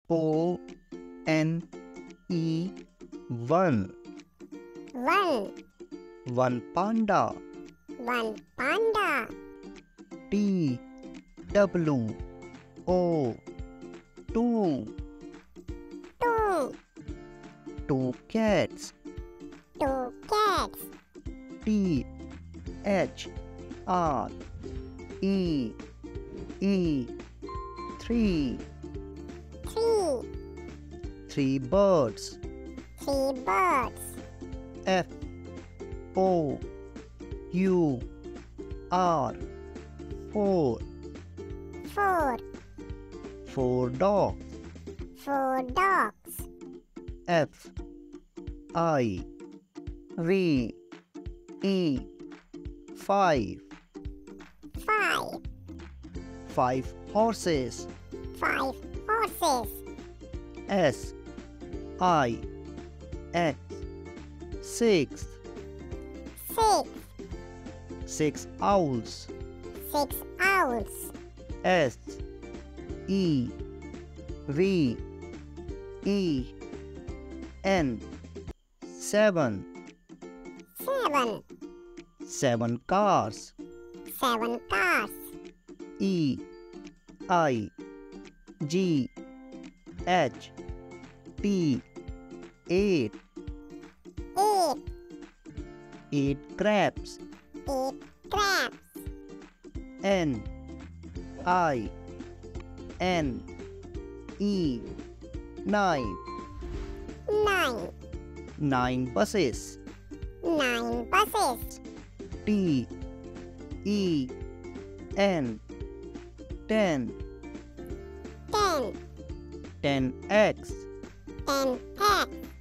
O-N-E, one. One. One panda. One panda. T-W-O, two. Two. Two cats. Two cats. T-H-R-E-E, three. Three. Three birds. Three birds. F-O-U-R, four. Four. Four dogs. Four dogs. F-I-V-E, five. Five. Five horses. Five horses. S-I-X, six. Six. Six owls. Six owls. S-E-V-E-N, seven. Seven. Seven cars. Seven cars. E-I-G-H-T, eight. Eight. Eight crabs. Eight crabs. N-I-N-E, nine. Nine. Nine buses. Nine buses. T-E-N, ten. Ten. 10 eggs. 10 eggs.